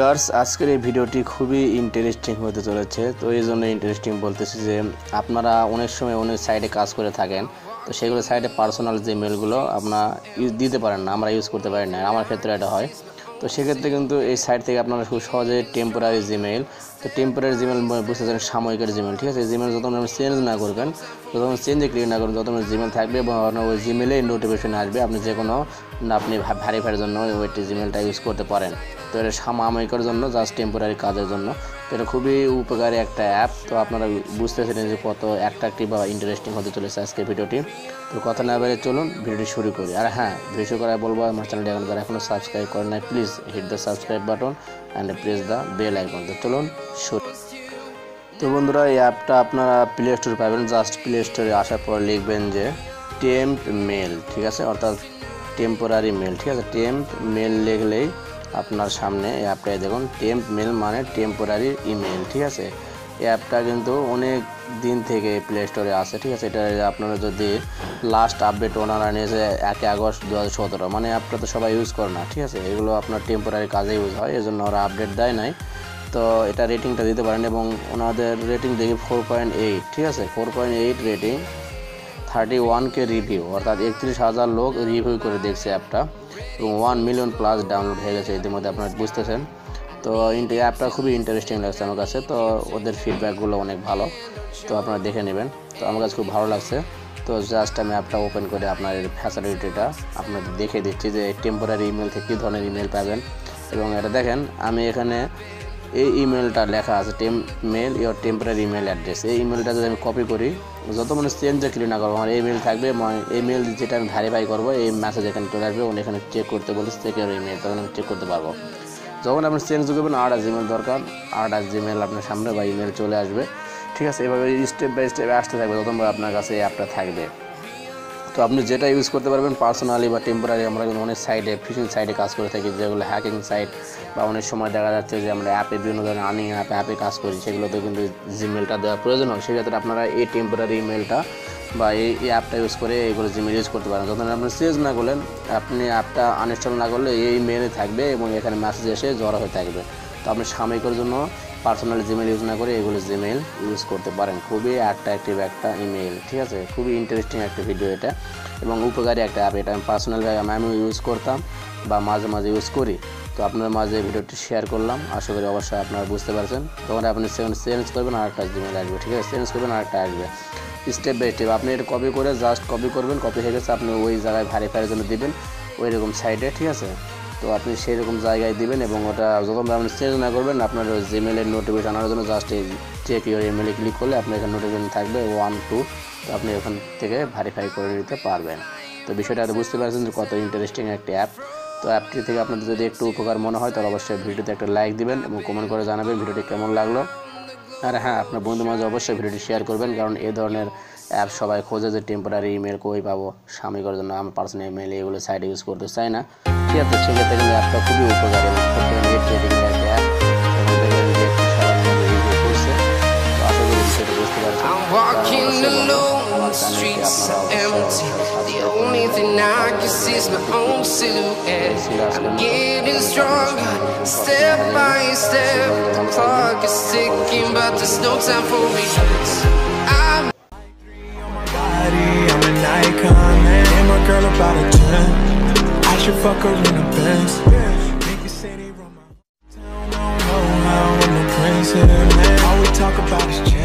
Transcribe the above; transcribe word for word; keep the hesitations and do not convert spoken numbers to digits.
Viewers, আজকের এই ভিডিওটি খুবই ইন্টারেস্টিং হতে চলেছে। তো এই জন্য ইন্টারেস্টিং বলতেছি যে আপনারা অনেক সময় অনেক সাইটে কাজ করে থাকেন, তো সেগুলো সাইটে পার্সোনাল যে মেলগুলো আপনারা ইউজ দিতে পারেন না, আমরা ইউজ করতে পারি না। আমার ক্ষেত্রে এটা হয়। তো সেক্ষেত্রে কিন্তু এই সাইট থেকে আপনারা খুব সহজে টেম্পোরারি জিমেইল, তো টেম্পোরারি জিমেইল বুঝতে চান সাময়িকের জিমেইল, ঠিক আছে। জিমেইল যতক্ষণ আপনি চেঞ্জ না করবেন, যতক্ষণ চেঞ্জে ক্লিক না করবেন, ততক্ষণ জিমেইল থাকবে এবং ওই জিমেইলে নোটিফিকেশন আসবে আপনি যে কোনো আপনি ভেরিফাইয়ের জন্য ওইটি জিমেইলটা ইউজ করতে পারেন। তো এটা সাময়িকের জন্য, জাস্ট টেম্পোরারি কাজের জন্য। তো এটা খুবই উপকারী একটা অ্যাপ। তো আপনারা বুঝতেছিলেন যে কত অ্যাট্রাকটিভ বা ইন্টারেস্টিং হতে চলেছে আজকের ভিডিওটি। তো কথা না বেরিয়ে চলুন ভিডিওটি শুরু করি। আর হ্যাঁ, ভিডিও করায় বলবো আমার চ্যানেলটি এখন যারা এখনও সাবস্ক্রাইব করেন না, please hit the subscribe button and press the bell icon. তো চলুন শুরু। তো বন্ধুরা, এই অ্যাপটা আপনারা প্লে স্টোরে পাবেন। জাস্ট প্লে স্টোরে আসার পর লিখবেন যে টেম্প মেল, ঠিক আছে, অর্থাৎ টেম্পোরারি মেল, ঠিক আছে। টেম্প মেল লিখলেই আপনার সামনে এই অ্যাপটাই দেখুন। টেম্প মেল মানে টেম্পোরারি ইমেল, ঠিক আছে। এই অ্যাপটা কিন্তু অনেক দিন থেকে প্লে স্টোরে আছে, ঠিক আছে। এটা আপনারা যদি লাস্ট আপডেট ওনারা নিয়েছে একে আগস্ট দু হাজার সতেরো, মানে অ্যাপটা তো সবাই ইউজ করে না, ঠিক আছে। এগুলো আপনার টেম্পোরারি কাজে ইউজ হয়, এই জন্য ওরা আপডেট দেয় নাই। তো এটা রেটিংটা দিতে পারেন এবং ওনাদের রেটিং দেখি ফোর পয়েন্ট এইট, ঠিক আছে। Four point eight rating, thirty one K review, অর্থাৎ একত্রিশ হাজার লোক রিভিউ করে দেখছে অ্যাপটা এবং ওয়ান মিলিয়ন প্লাস ডাউনলোড হয়ে গেছে ইতিমধ্যে, আপনারা বুঝতেছেন। তো এই অ্যাপটা খুবই ইন্টারেস্টিং লাগছে আমার কাছে। তো ওদের ফিডব্যাকগুলো অনেক ভালো, তো আপনারা দেখে নেবেন। তো আমার কাছে খুব ভালো লাগছে। তো জাস্ট আমি অ্যাপটা ওপেন করে আপনার এর ফ্যাসিলিটিটা আপনাদের দেখে দিচ্ছি যে টেম্পোরারি ইমেল থেকে কী ধরনের ইমেল পাবেন। এবং এটা দেখেন, আমি এখানে এই ইমেলটা লেখা আছে temp mail your temporary email address. এই ইমেলটা যদি আমি কপি করি, যত মানে চেঞ্জে ক্লিক না করবো, আমার এই মেল থাকবে। এই মেল যেটা আমি ভেরিফাই করবো, এই মেসেজ এখানে চলে আসবে, ওখানে এখানে চেক করতে বলেছে চেক ইওর ইমেল, তখন আমি চেক করতে পারবো। যখন আপনি চেঞ্জ করবেন, আট জিমেল দরকার, আট জিমেল আপনার সামনে বা ইমেল চলে আসবে, ঠিক আছে। এভাবে স্টেপ বাই স্টেপ আসতে থাকবে, ততবার আপনার কাছে এই অ্যাপটা থাকবে। তো আপনি যেটা ইউজ করতে পারবেন পার্সোনালি বা টেম্পোরারি। আমরা কিন্তু অনেক সাইটে ফিশিং সাইটে কাজ করে থাকি, যেগুলো হ্যাকিং সাইট, বা অনেক সময় দেখা যাচ্ছে যে আমরা অ্যাপে বিভিন্ন ধরনের আর্নিং অ্যাপে অ্যাপে কাজ করি, সেগুলোতে কিন্তু জিমেলটা দেওয়ার প্রয়োজন হয়। সেক্ষেত্রে আপনারা এই টেম্পোরারি ইমেলটা বা এই অ্যাপটা ইউজ করে এইগুলো জিমেল ইউজ করতে পারেন। যখন আপনি চেঞ্জ না করলেন, আপনি অ্যাপটা আনইনস্টল না করলে এই মেলে থাকবে এবং এখানে মেসেজ এসে জড়ো হয়ে থাকবে। তো আপনি সাময়িকের জন্য পার্সোনাল জিমেল ইউজ না করে এগুলো জিমেল ইউজ করতে পারেন। খুবই অ্যাট্রাকটিভ একটা ইমেল, ঠিক আছে। খুবই ইন্টারেস্টিং একটা ভিডিও এটা এবং উপকারী একটা অ্যাপ। এটা আমি পার্সোনালভাবে আমি ইউজ করতাম বা মাঝে মাঝে ইউজ করি। তো আপনার মাঝে ভিডিওটি শেয়ার করলাম, আশা করি অবশ্যই আপনারা বুঝতে পারছেন। তখন আপনি চেঞ্জ করবেন আর একটা জিমেল আসবে, ঠিক আছে। চেঞ্জ করবেন আর একটা আসবে, স্টেপ বাই স্টেপ। আপনি এটা কপি করে জাস্ট কপি করবেন, কপি হয়ে গেছে, আপনি ওই জায়গায় ভেরিফাইয়ের জন্য দিবেন ওই রকম সাইটে, ঠিক আছে। তো আপনি সেই রকম জায়গায় দিবেন এবং ওটা যখন আপনি চেঞ্জ না করবেন, আপনার জিমেলের নোটিফিকেশন আনার জন্য জাস্ট এই চেক ইওর ইমেলে ক্লিক করলে আপনার এখানে নোটিফিকেশন থাকবে ওয়ান টু, তো আপনি ওখান থেকে ভেরিফাই করে নিতে পারবেন। তো বিষয়টা বুঝতে পারছেন যে কত ইন্টারেস্টিং একটা অ্যাপ। তো অ্যাপটি থেকে আপনাদের যদি একটু উপকার মনে হয়, তাহলে অবশ্যই ভিডিওতে একটা লাইক দিবেন এবং কমেন্ট করে জানাবেন ভিডিওটি কেমন লাগলো। আর হ্যাঁ, আপনার বন্ধু মাঝে অবশ্যই ভিডিওটি শেয়ার করবেন, কারণ এই ধরনের অ্যাপ সবাই খোঁজে যে টেম্পোরারি ইমেল কই পাবো সাময়িকের জন্য। আমি পার্সোনাল ইমেল এগুলো সাইডে ইউজ করতে চাই না, ঠিক আছে। সেক্ষেত্রে কিন্তু অ্যাপটা খুবই উপকারী এবং নেট রেটিং একটা অ্যাপ এবং দেখবেন যে একটু সারা রিভিউ করছে। তো আশা করি বিষয়টা বুঝতে পারছেন। I'm an icon, man. And my girl about a ten. I should fuck her in the Benz. Niggas say they run my town, don't know how I'm a prince here, man. All we talk about is